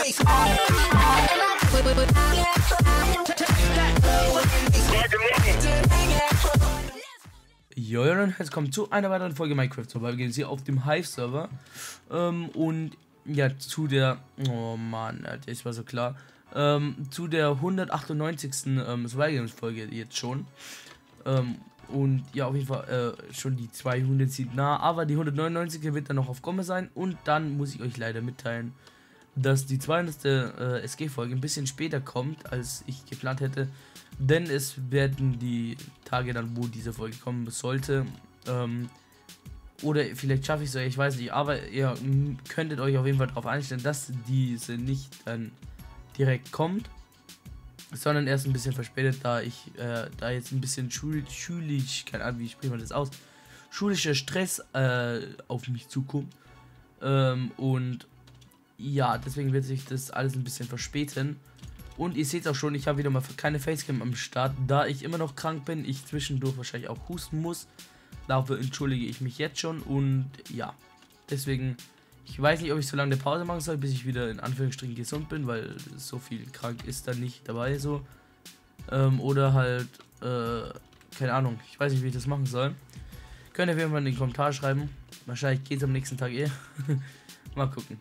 Jo, Leute, jetzt kommt zu einer weiteren Folge Minecraft Survival Games hier auf dem Hive-Server. Und ja, zu der, oh Mann, das war so klar, zu der 198. Survival Games Folge jetzt schon. Und ja, auf jeden Fall schon die 200 sind nah, aber die 199 wird dann noch auf Komme sein. Und dann muss ich euch leider mitteilen, dass die 200. SG-Folge ein bisschen später kommt, als ich geplant hätte. Denn es werden die Tage dann, wo diese Folge kommen sollte, oder vielleicht schaffe ich es, ich weiß nicht, aber ihr könntet euch auf jeden Fall darauf einstellen, dass diese nicht dann direkt kommt, sondern erst ein bisschen verspätet, da ich da jetzt ein bisschen schulisch, keine Ahnung, wie spricht man das aus, schulischer Stress auf mich zukommt, und ja, deswegen wird sich das alles ein bisschen verspäten. Und ihr seht auch schon, ich habe wieder mal keine Facecam am Start, da ich immer noch krank bin, ich zwischendurch wahrscheinlich auch husten muss. Dafür entschuldige ich mich jetzt schon und ja, deswegen, ich weiß nicht, ob ich so lange eine Pause machen soll, bis ich wieder in Anführungsstrichen gesund bin, weil so viel krank ist da nicht dabei so. Oder halt, keine Ahnung, ich weiß nicht, wie ich das machen soll. Könnt ihr auf jeden Fall in den Kommentar schreiben, wahrscheinlich geht es am nächsten Tag eh. Mal gucken.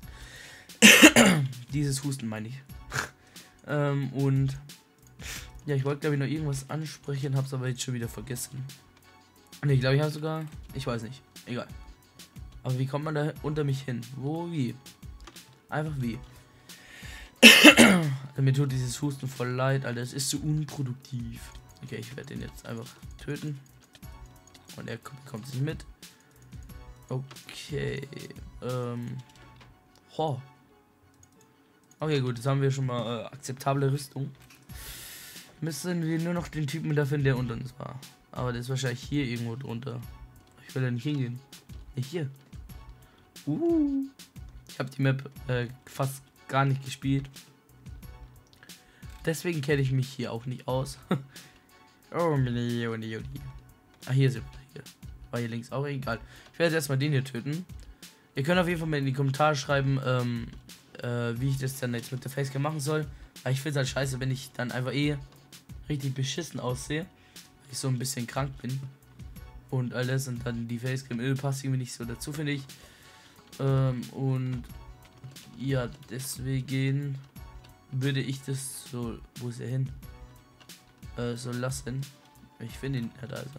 Dieses Husten meine ich. Und ja, ich wollte glaube ich noch irgendwas ansprechen, hab's aber jetzt schon wieder vergessen. Und ich glaube, ich habe sogar, ich weiß nicht, egal. Aber wie kommt man da unter mich hin? Wo, wie? Einfach wie. Also, mir tut dieses Husten voll leid, Alter, es ist so unproduktiv. Okay, ich werde den jetzt einfach töten. Und er kommt nicht mit. Okay, okay, gut, jetzt haben wir schon mal akzeptable Rüstung. Müssen wir nur noch den Typen da finden, der unter uns war. Aber der ist wahrscheinlich hier irgendwo drunter. Ich will da nicht hingehen. Nicht hier. Ich habe die Map fast gar nicht gespielt. Deswegen kenne ich mich hier auch nicht aus. Oh nee. Ah, hier sind wir. Hier. War hier links auch egal. Ich werde jetzt erstmal den hier töten. Ihr könnt auf jeden Fall mal in die Kommentare schreiben, wie ich das dann jetzt mit der Facecam machen soll. Weil ich finde es halt scheiße, wenn ich dann einfach richtig beschissen aussehe. Weil ich so ein bisschen krank bin. Und alles und dann die Facecam passt irgendwie nicht so dazu, finde ich. Und ja, deswegen würde ich das so, wo ist er hin? So lassen. Ich finde ihn, ja, da ist er.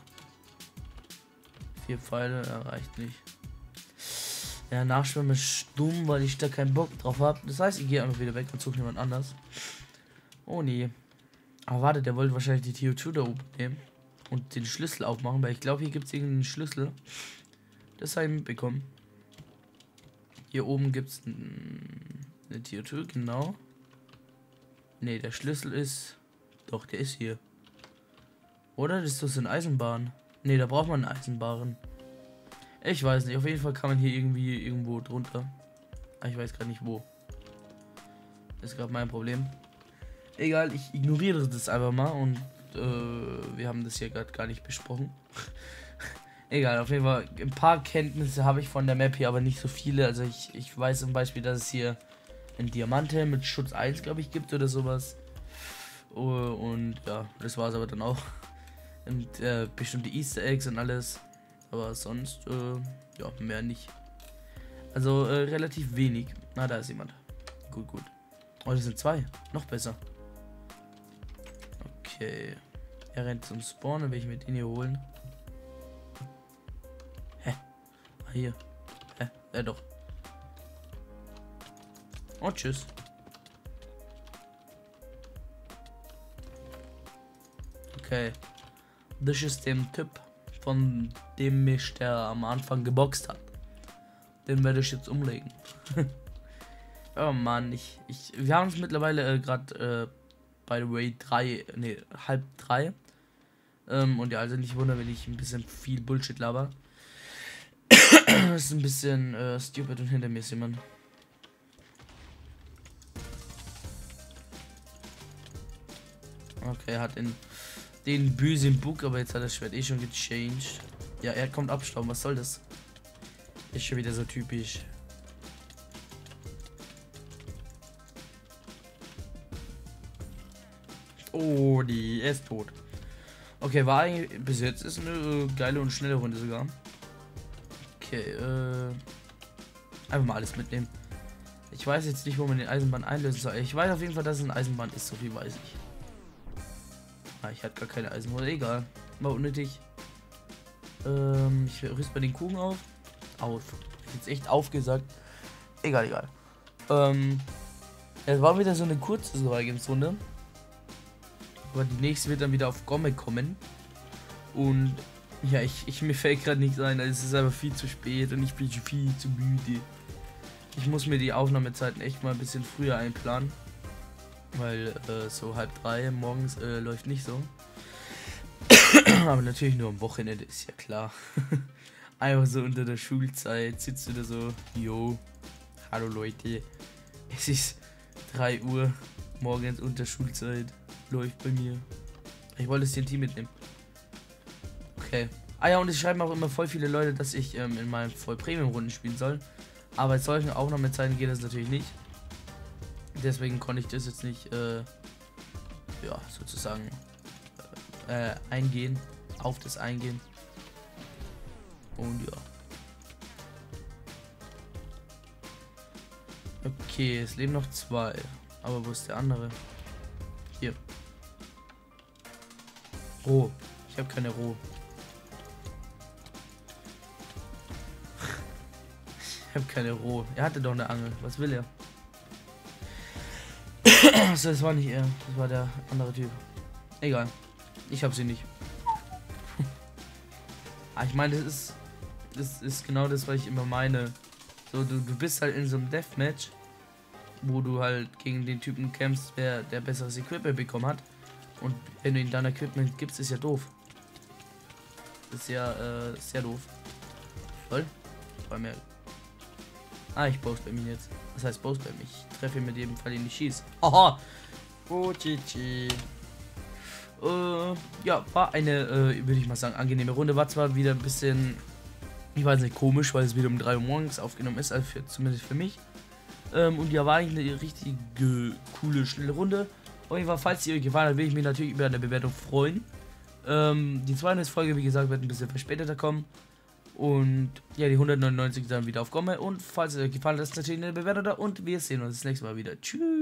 4 Pfeile, reicht nicht. Ja, Nachschwimmen ist dumm, weil ich da keinen Bock drauf habe. Das heißt, ich gehe einfach wieder weg und suche jemand anders. Oh nee. Aber warte, der wollte wahrscheinlich die TO2 da oben nehmen. Und den Schlüssel aufmachen, weil ich glaube, hier gibt es irgendeinen Schlüssel. Das habe ich mitbekommen. Hier oben gibt es eine TO2, genau. Ne, der Schlüssel ist... Doch, der ist hier. Oder? Das ist doch so eine Eisenbahn. Ne, da braucht man einen Eisenbahn. Ich weiß nicht, auf jeden Fall kann man hier irgendwie irgendwo drunter. Aber ich weiß gerade nicht wo. Das ist gerade mein Problem. Egal, ich ignoriere das einfach mal und wir haben das hier gerade gar nicht besprochen. Egal, auf jeden Fall ein paar Kenntnisse habe ich von der Map hier, aber nicht so viele. Also ich weiß zum Beispiel, dass es hier ein Diamante mit Schutz 1, glaube ich, gibt oder sowas. Und ja, das war es aber dann auch. Und bestimmte Easter Eggs und alles. Aber sonst, ja, mehr nicht. Also, relativ wenig. Na, da ist jemand. Gut. Oh, das sind 2. Noch besser. Okay. Er rennt zum Spawn, dann will ich mit ihn hier holen. Hä? Ah, hier. Hä? Ja, doch. Und tschüss. Okay. Das ist der Typ, von dem mich der am Anfang geboxt hat. Den werde ich jetzt umlegen. Oh Mann, wir haben es mittlerweile gerade, by the way, 2:30. Und ja, also nicht wundern, wenn ich ein bisschen viel Bullshit laber. Das ist ein bisschen stupid und hinter mir ist jemand. Okay, er hat den bösen Bug, aber jetzt hat das Schwert schon gechanged. Ja, er kommt abstauben, was soll das? Ist schon wieder so typisch. Oh, die, er ist tot. Okay, war eigentlich, bis jetzt ist eine geile und schnelle Runde sogar. Okay, einfach mal alles mitnehmen. Ich weiß jetzt nicht, wo man den Eisenbahn einlösen soll. Ich weiß auf jeden Fall, dass es eine Eisenbahn ist, so viel weiß ich. Ah, ich hatte gar keine Eisenbahn, egal. War unnötig. Ich rüste bei den Kuchen auf. Ich jetzt echt aufgesagt. Egal. Es war wieder so eine kurze Survival-Games-Runde. Aber die nächste wird dann wieder auf Gomme kommen. Und ja, mir fällt gerade nichts ein. Also es ist einfach viel zu spät und ich bin viel zu müde. Ich muss mir die Aufnahmezeiten echt mal ein bisschen früher einplanen. Weil so 2:30 morgens läuft nicht so. Aber natürlich nur am Wochenende, ist ja klar. Einfach so unter der Schulzeit sitzt du da so, yo, hallo Leute, es ist 3 Uhr morgens unter Schulzeit, läuft bei mir. Ich wollte das TNT mitnehmen. Okay. Ah ja, und es schreiben auch immer voll viele Leute, dass ich in meinen Voll-Premium-Runden spielen soll. Aber bei solchen Aufnahmezeiten geht das natürlich nicht. Deswegen konnte ich das jetzt nicht, ja, sozusagen eingehen, auf das eingehen. Und ja. Okay, es leben noch 2. Aber wo ist der andere? Hier. Roh. Ich habe keine Roh. Ich habe keine Roh. Er hatte doch eine Angel. Was will er? Also, das war nicht er. Das war der andere Typ. Egal. Ich habe sie nicht. Ich meine, das ist genau das, was ich immer meine. So, du bist halt in so einem Deathmatch, wo du halt gegen den Typen kämpfst, der besseres Equipment bekommen hat. Und wenn du ihm dann Equipment gibst, ist ja doof. Das ist ja sehr doof. Voll? Bei mir. Ich post bei mir jetzt. Was heißt post bei mir? Ich treffe ihn mit jedem Fall, den ich schieße. Aha! Oh, Chichi. Ja, war eine, würde ich mal sagen, angenehme Runde. War zwar wieder ein bisschen, ich weiß nicht, komisch, weil es wieder um 3 Uhr morgens aufgenommen ist, also zumindest für mich. Und ja, war eigentlich eine richtig coole, schnelle Runde. Auf jeden Fall, falls sie euch gefallen hat, will ich mich natürlich über eine Bewertung freuen. Die 200. Folge, wie gesagt, wird ein bisschen verspäteter kommen. Und ja, die 199 dann wieder auf Gomme. Und falls es euch gefallen hat, ist natürlich eine Bewertung da. Und wir sehen uns das nächste Mal wieder. Tschüss.